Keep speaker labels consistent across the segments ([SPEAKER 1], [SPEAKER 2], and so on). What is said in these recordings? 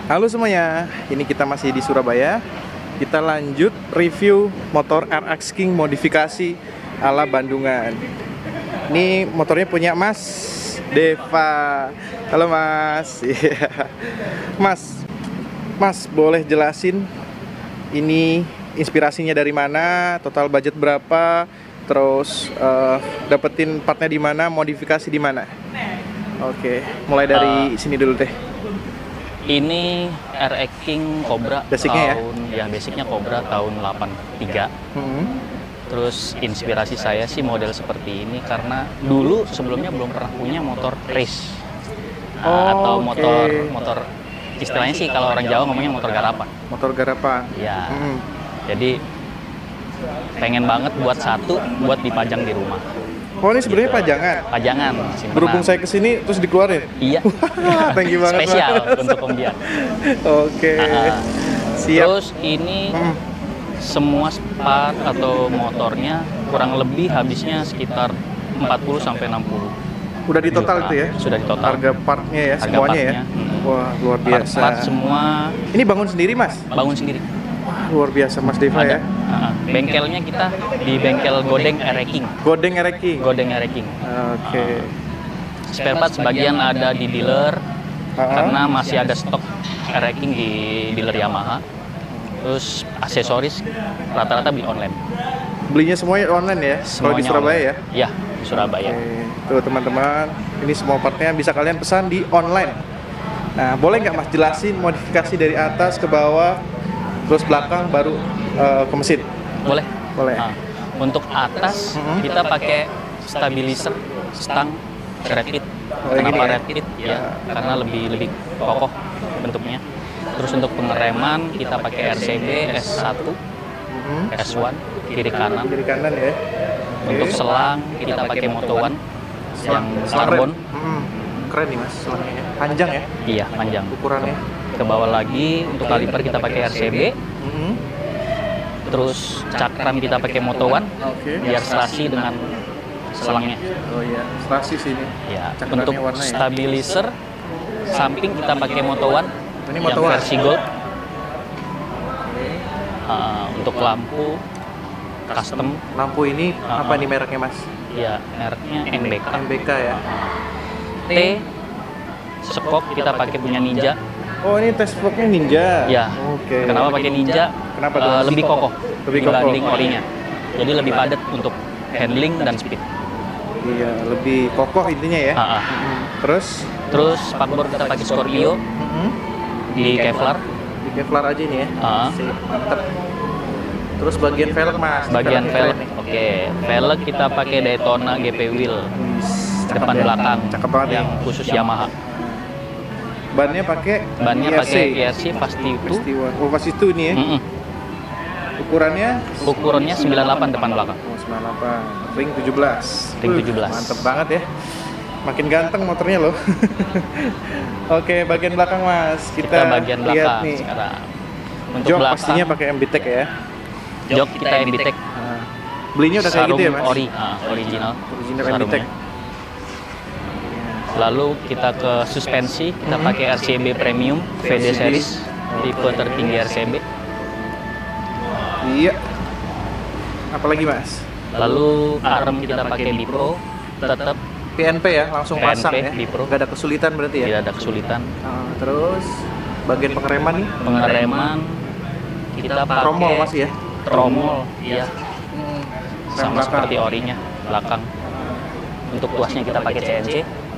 [SPEAKER 1] Halo semuanya, ini kita masih di Surabaya. Kita lanjut review motor RX King modifikasi ala Bandungan. Ini motornya punya Mas Deva. Halo Mas. Mas, boleh jelasin ini inspirasinya dari mana, total budget berapa, terus dapetin partnya di mana, modifikasi di mana? Oke, mulai dari sini dulu deh.
[SPEAKER 2] Ini RX King Cobra
[SPEAKER 1] Basicnya
[SPEAKER 2] basicnya Cobra tahun 83. Terus inspirasi saya sih model seperti ini karena dulu sebelumnya belum pernah punya motor race. Atau motor istilahnya sih kalau orang Jawa ngomongnya motor garapan.
[SPEAKER 1] Motor garapan.
[SPEAKER 2] Ya. Jadi pengen banget buat satu buat dipajang di rumah.
[SPEAKER 1] Oh, ini sebenarnya pajangan.
[SPEAKER 2] Pajangan.
[SPEAKER 1] Berhubung saya kesini terus dikeluarin.
[SPEAKER 2] Iya.
[SPEAKER 1] Thank you banget.
[SPEAKER 2] Spesial untuk Om Bian.
[SPEAKER 1] Oke. Siap.
[SPEAKER 2] Terus ini semua part atau motornya kurang lebih habisnya sekitar 40 sampai 60.
[SPEAKER 1] Udah di total itu ya?
[SPEAKER 2] Sudah di total.
[SPEAKER 1] Harga partnya ya,
[SPEAKER 2] Harga
[SPEAKER 1] semuanya
[SPEAKER 2] partnya.
[SPEAKER 1] ya? Wah, luar biasa.
[SPEAKER 2] Part semua.
[SPEAKER 1] Ini bangun sendiri, Mas?
[SPEAKER 2] Bangun sendiri.
[SPEAKER 1] Wah, luar biasa Mas Deva ya.
[SPEAKER 2] Bengkelnya kita di bengkel Godeng RX King.
[SPEAKER 1] Godeng RX King.
[SPEAKER 2] Godeng RX King.
[SPEAKER 1] Oke.
[SPEAKER 2] Spare part sebagian ada di dealer karena masih ada stok RX King di dealer Yamaha. Terus aksesoris rata-rata beli online.
[SPEAKER 1] Belinya semuanya online ya? Kalau di Surabaya ya?
[SPEAKER 2] Iya, di Surabaya.
[SPEAKER 1] Tuh teman-teman, ini semua partnya bisa kalian pesan di online. Nah, boleh nggak Mas jelasin modifikasi dari atas ke bawah, terus belakang baru ke mesin?
[SPEAKER 2] Boleh.
[SPEAKER 1] Boleh.
[SPEAKER 2] Untuk atas kita pakai stabilizer stang rapid. Kenapa rapid? Ya, karena lebih kokoh bentuknya. Terus untuk pengereman kita pakai RCB S1, S1 kiri kanan.
[SPEAKER 1] Kiri kanan ya.
[SPEAKER 2] Untuk selang kita pakai Moto One yang karbon.
[SPEAKER 1] Keren nih Mas, selangnya. Panjang ya?
[SPEAKER 2] Iya, panjang.
[SPEAKER 1] Ukurannya.
[SPEAKER 2] Ke bawah lagi untuk kaliper kita pakai RCB. Terus cakram kita pakai Moto One, biar serasi dengan selangnya.
[SPEAKER 1] Oh iya, serasi sini.
[SPEAKER 2] Ya, untuk stabilizer samping kita pakai Moto One
[SPEAKER 1] ini
[SPEAKER 2] yang
[SPEAKER 1] Moto One
[SPEAKER 2] versi gold. Untuk lampu custom.
[SPEAKER 1] Lampu ini apa nih mereknya Mas?
[SPEAKER 2] Iya, mereknya MBK.
[SPEAKER 1] MBK ya.
[SPEAKER 2] T skop kita pakai punya Ninja.
[SPEAKER 1] Oh, ini test vlognya Ninja.
[SPEAKER 2] Ya.
[SPEAKER 1] Oke.
[SPEAKER 2] Kenapa pakai Ninja?
[SPEAKER 1] Kenapa tuh?
[SPEAKER 2] Lebih kokoh dibanding
[SPEAKER 1] kokoh.
[SPEAKER 2] orinya. Jadi lebih padat untuk handling dan speed.
[SPEAKER 1] Iya, lebih kokoh intinya ya. Terus
[SPEAKER 2] spakbor kita pakai Scorpio di Kevlar.
[SPEAKER 1] Di Kevlar aja nih ya. Mantap. Terus bagian velg Mas.
[SPEAKER 2] Bagian velg. Oke, velg kita pakai Daytona GP Wheel. Depan belakang.
[SPEAKER 1] Cakep banget
[SPEAKER 2] yang khusus Yamaha.
[SPEAKER 1] Bannya pakai
[SPEAKER 2] ERC pasti itu.
[SPEAKER 1] Oh, pasti itu nih ya. Ukurannya
[SPEAKER 2] 98 depan belakang.
[SPEAKER 1] Oh, 98. Ring 17.
[SPEAKER 2] Ring 17.
[SPEAKER 1] Mantep banget ya. Makin ganteng motornya loh. Oke, bagian belakang Mas. Kita
[SPEAKER 2] bagian belakang nih. Sekarang. Untuk
[SPEAKER 1] jok
[SPEAKER 2] belakang,
[SPEAKER 1] pastinya pakai MBTEC ya.
[SPEAKER 2] Jok kita MBTEC.
[SPEAKER 1] Belinya udah kayak gitu ya Mas?
[SPEAKER 2] Original
[SPEAKER 1] MBTEC.
[SPEAKER 2] Lalu kita ke suspensi, kita pakai RCB Premium VD Series tipe tertinggi RCB.
[SPEAKER 1] Iya. Apalagi Mas?
[SPEAKER 2] Lalu arm kita pakai Bipro, tetap
[SPEAKER 1] PNP ya, langsung
[SPEAKER 2] PNP,
[SPEAKER 1] pasang ya.
[SPEAKER 2] Bipro.
[SPEAKER 1] Gak ada kesulitan berarti ya?
[SPEAKER 2] Tidak ada kesulitan.
[SPEAKER 1] Terus bagian pengereman nih?
[SPEAKER 2] Pengereman kita pakai
[SPEAKER 1] tromol masih ya?
[SPEAKER 2] Tromol, iya. Sama seperti orinya, belakang. Untuk tuasnya kita pakai CNC.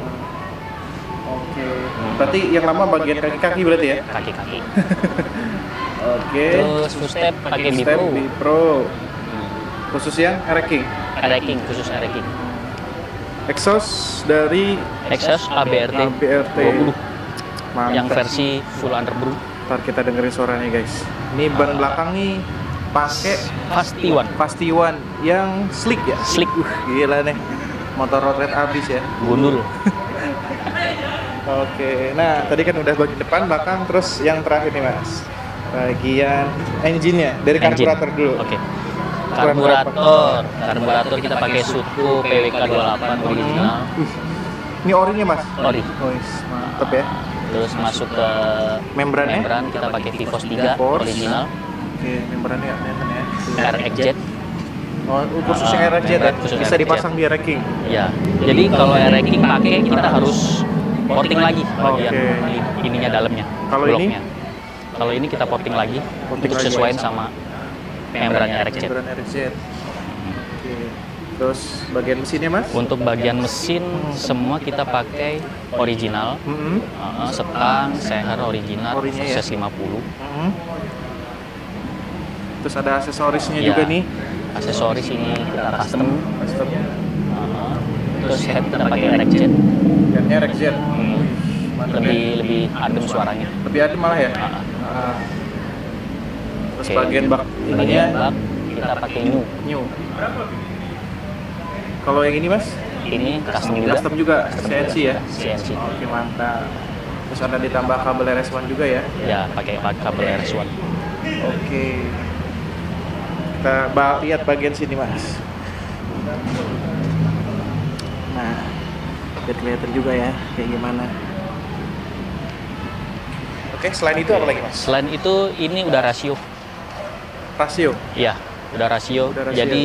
[SPEAKER 1] Oke. Berarti yang lama bagian kaki-kaki berarti ya?
[SPEAKER 2] Kaki-kaki.
[SPEAKER 1] Oke.
[SPEAKER 2] Terus footstep pakai
[SPEAKER 1] Bipro. Khusus yang RX King?
[SPEAKER 2] RX King, khusus RX King.
[SPEAKER 1] Exhaust dari
[SPEAKER 2] ABRT 20.
[SPEAKER 1] Mantap.
[SPEAKER 2] Yang versi full underbrew.
[SPEAKER 1] Ntar kita dengerin suaranya guys. Ini ban belakang nih pakai Fasti One yang slick ya?
[SPEAKER 2] Slick.
[SPEAKER 1] Gila nih. Motor road rate abis ya.
[SPEAKER 2] Gundul.
[SPEAKER 1] Oke, nah tadi kan udah bagian depan, belakang, terus yang terakhir nih Mas, bagian engine-nya dari karburator dulu.
[SPEAKER 2] Oke. Karburator kita pakai Sutco PWK 28 original.
[SPEAKER 1] Ini orinya Mas?
[SPEAKER 2] Ori.
[SPEAKER 1] Oh, mantep ya.
[SPEAKER 2] Terus masuk ke
[SPEAKER 1] Membrannya?
[SPEAKER 2] membran kita pakai Vivos 3
[SPEAKER 1] Vivos.
[SPEAKER 2] original
[SPEAKER 1] Oke, membrannya kelihatan ya.
[SPEAKER 2] RXZ.
[SPEAKER 1] Oh, khusus yang RXZ ya?
[SPEAKER 2] membran khusus
[SPEAKER 1] Bisa
[SPEAKER 2] RXZ.
[SPEAKER 1] dipasang di racking.
[SPEAKER 2] Ya. Jadi kalau racking pakai kita harus porting lagi bagian
[SPEAKER 1] Oke.
[SPEAKER 2] ininya dalamnya.
[SPEAKER 1] Kalau ini?
[SPEAKER 2] bloknya. Kalau ini kita porting lagi
[SPEAKER 1] Porting
[SPEAKER 2] untuk
[SPEAKER 1] lagi.
[SPEAKER 2] sesuaiin sama membrannya RXZ.
[SPEAKER 1] Membran RXZ. Oke. Terus bagian mesinnya mas?
[SPEAKER 2] Untuk bagian mesin semua kita pakai original.
[SPEAKER 1] Mm-hmm.
[SPEAKER 2] Setang, seher original,
[SPEAKER 1] Orinya ya?
[SPEAKER 2] proses 50.
[SPEAKER 1] Mm-hmm. Terus ada aksesorisnya
[SPEAKER 2] Ya.
[SPEAKER 1] juga nih.
[SPEAKER 2] Aksesoris ini kita custom.
[SPEAKER 1] Custom.
[SPEAKER 2] Terus head kita pakai RXZ.
[SPEAKER 1] Headnya RXZ. Mantap ya.
[SPEAKER 2] Lebih adem suaranya.
[SPEAKER 1] Lebih adem malah ya.
[SPEAKER 2] Ah,
[SPEAKER 1] Ah. Terus
[SPEAKER 2] Oke.
[SPEAKER 1] bagian bak
[SPEAKER 2] Bagian
[SPEAKER 1] ininya
[SPEAKER 2] bak kita pakai new.
[SPEAKER 1] new. Kalau yang ini mas?
[SPEAKER 2] Ini custom juga.
[SPEAKER 1] Custom juga, CNC ya.
[SPEAKER 2] CNC.
[SPEAKER 1] Oke mantap. Terus ada ditambah kabel RS1 juga ya.
[SPEAKER 2] Ya, pakai kabel RS1.
[SPEAKER 1] Oke. Kita lihat bagian sini mas. Nah, biar kelihatan juga ya kayak gimana. Oke, selain itu apa lagi mas?
[SPEAKER 2] Selain itu ini udah rasio.
[SPEAKER 1] Rasio.
[SPEAKER 2] Iya, udah rasio.
[SPEAKER 1] Udah rasio,
[SPEAKER 2] Jadi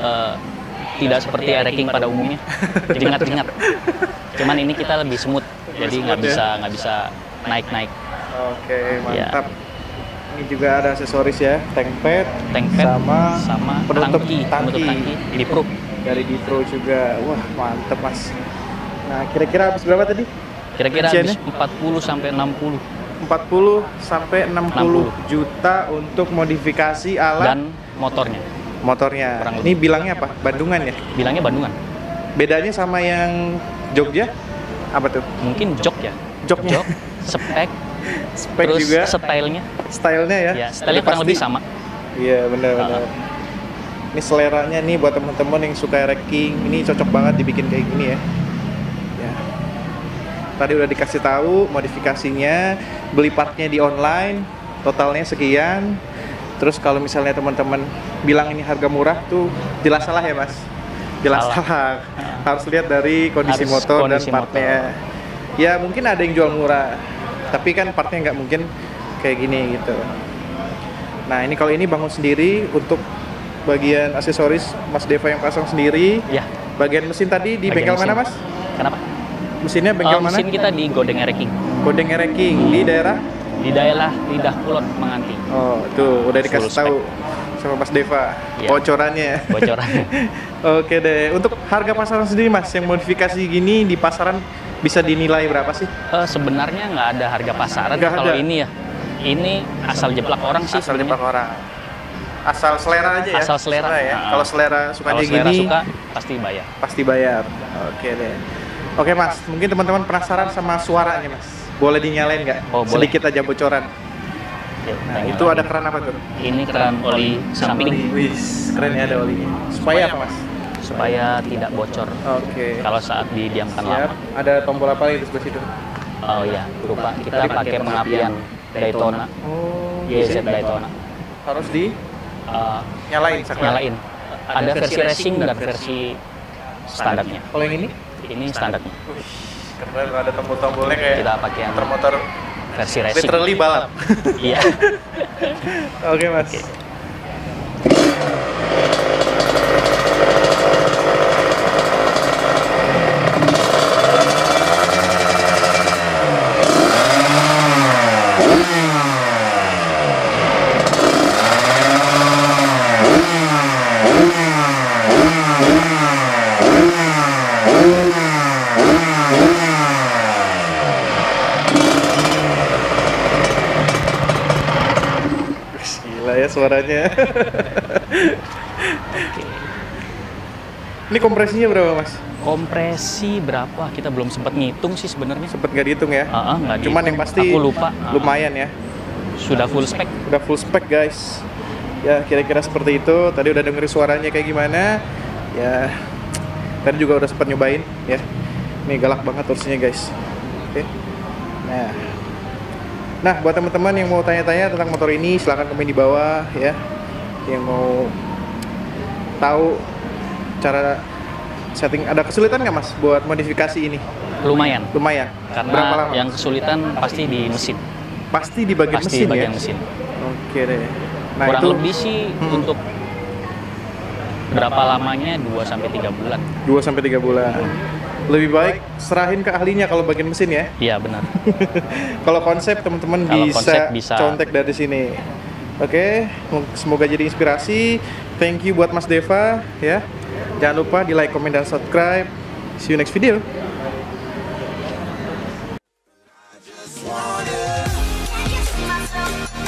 [SPEAKER 2] tidak seperti racking pada umumnya. Jeringat-jeringat. Cuman ini kita lebih smooth. Jadi nggak
[SPEAKER 1] smooth ya?
[SPEAKER 2] bisa naik-naik.
[SPEAKER 1] Oke, mantap. Ini juga ada aksesoris ya, tank pad,
[SPEAKER 2] Tank pad
[SPEAKER 1] sama penutup
[SPEAKER 2] penutup tangki di pro.
[SPEAKER 1] dari Ditro juga. Wah, mantap mas. Nah, kira-kira habis berapa tadi?
[SPEAKER 2] Kira-kira
[SPEAKER 1] Rinciannya?
[SPEAKER 2] habis 40 sampai 60
[SPEAKER 1] 40 sampai 60 juta untuk modifikasi alat
[SPEAKER 2] dan motornya.
[SPEAKER 1] motornya.
[SPEAKER 2] Kurang
[SPEAKER 1] Ini bilangnya apa? Bandungan ya?
[SPEAKER 2] Bilangnya Bandungan.
[SPEAKER 1] Bedanya sama yang Jogja apa tuh?
[SPEAKER 2] Mungkin jok ya.
[SPEAKER 1] Joknya.
[SPEAKER 2] Jok, spek,
[SPEAKER 1] Spek
[SPEAKER 2] terus
[SPEAKER 1] juga,
[SPEAKER 2] stylenya.
[SPEAKER 1] stylenya ya?
[SPEAKER 2] Ya, stylenya
[SPEAKER 1] Udah
[SPEAKER 2] kurang
[SPEAKER 1] pasti.
[SPEAKER 2] lebih sama.
[SPEAKER 1] Iya, benar-benar. Ini seleranya nih buat temen-temen yang suka racking, ini cocok banget dibikin kayak gini ya. Ya. Tadi udah dikasih tahu modifikasinya, beli partnya di online, totalnya sekian. Terus kalau misalnya teman-teman bilang ini harga murah tuh jelas salah ya mas? Jelas salah. Harus lihat dari kondisi
[SPEAKER 2] Harus
[SPEAKER 1] motor
[SPEAKER 2] kondisi
[SPEAKER 1] dan partnya. Ya mungkin ada yang jual murah, tapi kan partnya nggak mungkin kayak gini gitu. Nah ini kalau ini bangun sendiri untuk bagian aksesoris Mas Deva yang pasang sendiri.
[SPEAKER 2] Ya.
[SPEAKER 1] Bagian mesin tadi di
[SPEAKER 2] Bagian
[SPEAKER 1] bengkel mana
[SPEAKER 2] mesin.
[SPEAKER 1] mas?
[SPEAKER 2] Kenapa?
[SPEAKER 1] Mesinnya bengkel mana?
[SPEAKER 2] Mesin kita di Godeng Racking.
[SPEAKER 1] Godeng Racking di daerah.
[SPEAKER 2] Di daerah Lidah Kulon Menganti.
[SPEAKER 1] Oh tuh udah dikasih
[SPEAKER 2] Full spec.
[SPEAKER 1] tahu sama Mas Deva
[SPEAKER 2] Iya.
[SPEAKER 1] bocorannya.
[SPEAKER 2] Bocorannya.
[SPEAKER 1] Oke deh. Untuk harga pasaran sendiri mas, yang modifikasi gini di pasaran bisa dinilai berapa sih?
[SPEAKER 2] Sebenarnya nggak ada harga pasaran
[SPEAKER 1] Nggak
[SPEAKER 2] kalau
[SPEAKER 1] ada.
[SPEAKER 2] ini ya. Ini asal jeplak orang sih
[SPEAKER 1] Asal
[SPEAKER 2] sebenarnya.
[SPEAKER 1] jebak orang. Asal selera aja ya.
[SPEAKER 2] Asal selera.
[SPEAKER 1] ya.
[SPEAKER 2] Nah,
[SPEAKER 1] Kalau selera sukanya
[SPEAKER 2] Kalau selera
[SPEAKER 1] gini,
[SPEAKER 2] suka pasti bayar.
[SPEAKER 1] pasti bayar. Oke deh. Oke mas, mungkin teman-teman penasaran sama suaranya mas. Boleh dinyalain nggak?
[SPEAKER 2] Oh, boleh.
[SPEAKER 1] Sedikit aja bocoran.
[SPEAKER 2] Yuk,
[SPEAKER 1] Nah
[SPEAKER 2] kita
[SPEAKER 1] itu
[SPEAKER 2] nyalain.
[SPEAKER 1] ada keran apa tuh?
[SPEAKER 2] Ini keran oli samping
[SPEAKER 1] Wis, keren ya ada olinya. Supaya apa mas?
[SPEAKER 2] supaya tidak bocor
[SPEAKER 1] Oke.
[SPEAKER 2] kalau saat didiamkan
[SPEAKER 1] Siap.
[SPEAKER 2] lama.
[SPEAKER 1] Ada tombol apa lagi di sebelah situ?
[SPEAKER 2] Oh iya, lupa. Kita pakai pengapian Daytona,
[SPEAKER 1] Oh,
[SPEAKER 2] YZ Daytona.
[SPEAKER 1] harus di
[SPEAKER 2] Eh,
[SPEAKER 1] nyalain saklar.
[SPEAKER 2] nyalain. Ada versi racing dan versi standarnya.
[SPEAKER 1] Kalau yang ini?
[SPEAKER 2] Ini standarnya.
[SPEAKER 1] Keren, ada tombol-tombolnya kayak
[SPEAKER 2] Kita pakai yang
[SPEAKER 1] motor-motor
[SPEAKER 2] versi racing.
[SPEAKER 1] literally balap.
[SPEAKER 2] Iya.
[SPEAKER 1] Oke mas. Gila ya suaranya. Ini kompresinya berapa mas?
[SPEAKER 2] Kompresi berapa? Kita belum sempat ngitung sih sebenarnya.
[SPEAKER 1] Sempet nggak dihitung ya?
[SPEAKER 2] Nggak
[SPEAKER 1] Cuman
[SPEAKER 2] dihitung.
[SPEAKER 1] yang pasti
[SPEAKER 2] Aku lupa.
[SPEAKER 1] lumayan ya.
[SPEAKER 2] Sudah full spec.
[SPEAKER 1] Udah full spec guys. Ya kira-kira seperti itu. Tadi udah dengerin suaranya kayak gimana. Ya tadi juga udah sempat nyobain ya. Ini galak banget torsinya guys. Oke. Nah buat teman-teman yang mau tanya-tanya tentang motor ini silahkan komen di bawah ya. Yang mau tahu cara setting. Ada kesulitan nggak Mas buat modifikasi ini?
[SPEAKER 2] Lumayan.
[SPEAKER 1] Lumayan.
[SPEAKER 2] Karena
[SPEAKER 1] Berapa lama?
[SPEAKER 2] yang kesulitan pasti di mesin.
[SPEAKER 1] Pasti di bagian
[SPEAKER 2] Pasti
[SPEAKER 1] mesin
[SPEAKER 2] di bagian
[SPEAKER 1] ya.
[SPEAKER 2] mesin.
[SPEAKER 1] Oke deh. Nah
[SPEAKER 2] Kurang
[SPEAKER 1] itu
[SPEAKER 2] lebih sih untuk berapa lamanya 2 sampai 3 bulan.
[SPEAKER 1] 2 sampai 3 bulan. Lebih baik serahin ke ahlinya kalau bagian mesin ya.
[SPEAKER 2] Iya benar.
[SPEAKER 1] Kalau konsep teman-teman
[SPEAKER 2] Kalau
[SPEAKER 1] bisa,
[SPEAKER 2] konsep bisa.
[SPEAKER 1] contek dari sini. Oke, semoga jadi inspirasi. Thank you buat Mas Deva ya. Jangan lupa di like, comment, dan subscribe. See you next video.
[SPEAKER 3] I just wanna